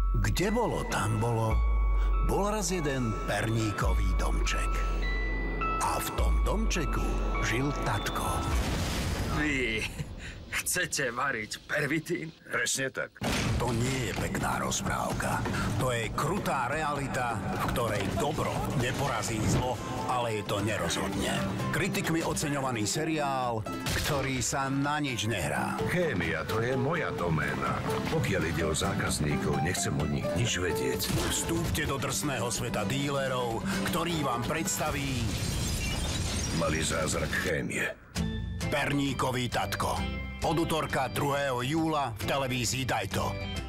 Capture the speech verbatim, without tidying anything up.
Kde bolo, tam bolo. Bol raz jeden perníkový domček. A v tom domčeku žil tatko. Vy chcete variť pervitín? Presne tak. To nie je pekná rozprávka. To je krutá realita, v ktorej dobro neporazí zlo, ale je to nerozhodne. Kritikmi oceňovaný seriál, ktorý sa na nič nehrá. Chémia, to je moja doména. Pokiaľ ide o zákazníkov, nechcem od nich nič vedieť. Vstúpte do drsného sveta dílerov, ktorý vám predstaví Malý zázrak chémie. Perníkový tatko. Od utorka druhého júla v televízii Dajto.